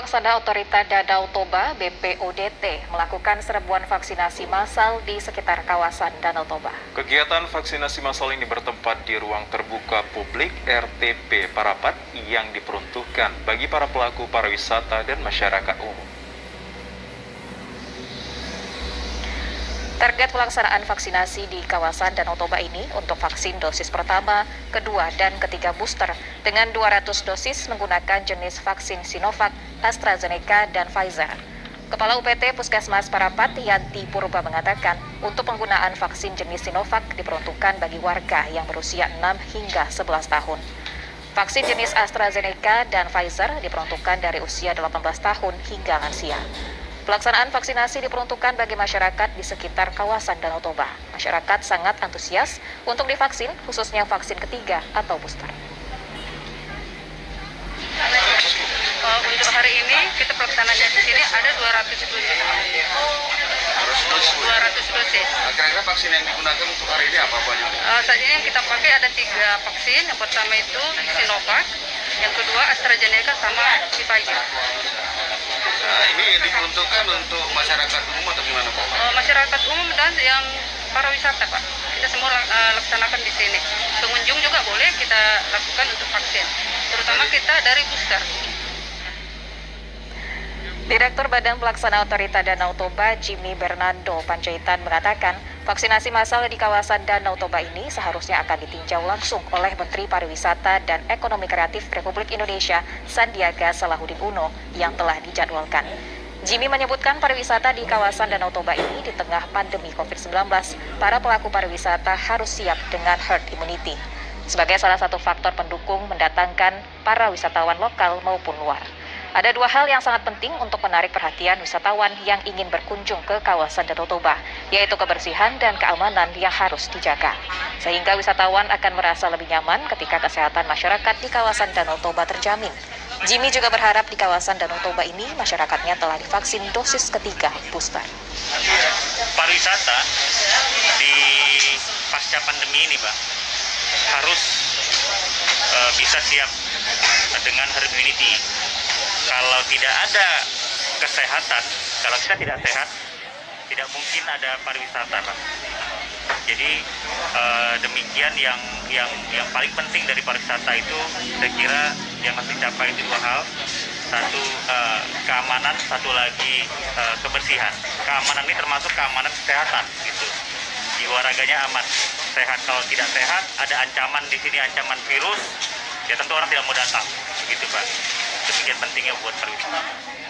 Pelaksana Otorita Danau Toba (BPODT) melakukan serbuan vaksinasi massal di sekitar kawasan Danau Toba. Kegiatan vaksinasi massal ini bertempat di ruang terbuka publik RTP Parapat yang diperuntukkan bagi para pelaku pariwisata dan masyarakat umum. Target pelaksanaan vaksinasi di kawasan Danau Toba ini untuk vaksin dosis pertama, kedua, dan ketiga booster dengan 200 dosis menggunakan jenis vaksin Sinovac, AstraZeneca, dan Pfizer. Kepala UPT Puskesmas Parapat, Yanti Purba mengatakan, untuk penggunaan vaksin jenis Sinovac diperuntukkan bagi warga yang berusia 6 hingga 11 tahun. Vaksin jenis AstraZeneca dan Pfizer diperuntukkan dari usia 18 tahun hingga lansia. Pelaksanaan vaksinasi diperuntukkan bagi masyarakat di sekitar kawasan Danau Toba. Masyarakat sangat antusias untuk divaksin, khususnya vaksin ketiga atau booster. Untuk hari ini kita pelaksananya di sini ada 200 dosis. 200 dosis. Kira-kira vaksin yang digunakan untuk hari ini apa-apanya? Saat ini yang kita pakai ada 3 vaksin. Yang pertama itu Sinovac, yang kedua AstraZeneca sama Pfizer. Nah, ini diperuntukkan untuk masyarakat umum atau gimana Pak? Masyarakat umum dan yang para wisata Pak. Kita semua laksanakan di sini. Pengunjung juga boleh kita lakukan untuk vaksin. Terutama kita dari booster. Direktur Badan Pelaksana Otorita Danau Toba, Jimmy Bernardo Panjaitan mengatakan, vaksinasi massal di kawasan Danau Toba ini seharusnya akan ditinjau langsung oleh Menteri Pariwisata dan Ekonomi Kreatif Republik Indonesia, Sandiaga Salahuddin Uno, yang telah dijadwalkan. Jimmy menyebutkan pariwisata di kawasan Danau Toba ini di tengah pandemi COVID-19, para pelaku pariwisata harus siap dengan herd immunity, sebagai salah satu faktor pendukung mendatangkan para wisatawan lokal maupun luar. Ada 2 hal yang sangat penting untuk menarik perhatian wisatawan yang ingin berkunjung ke kawasan Danau Toba, yaitu kebersihan dan keamanan yang harus dijaga. Sehingga wisatawan akan merasa lebih nyaman ketika kesehatan masyarakat di kawasan Danau Toba terjamin. Jimmy juga berharap di kawasan Danau Toba ini masyarakatnya telah divaksin dosis ketiga booster. Pariwisata di pasca pandemi ini, Pak, harus bisa siap dengan herd immunity. Kalau tidak ada kesehatan, kalau kita tidak sehat, tidak mungkin ada pariwisata, Pak. Jadi demikian yang paling penting dari pariwisata itu, saya kira yang harus dicapai itu 2 hal. Satu, keamanan, satu lagi kebersihan. Keamanan ini termasuk keamanan kesehatan, gitu. Jiwa raganya aman, sehat. Kalau tidak sehat, ada ancaman di sini, ancaman virus, ya tentu orang tidak mau datang, gitu Pak. Demikian pentingnya buat pariwisata.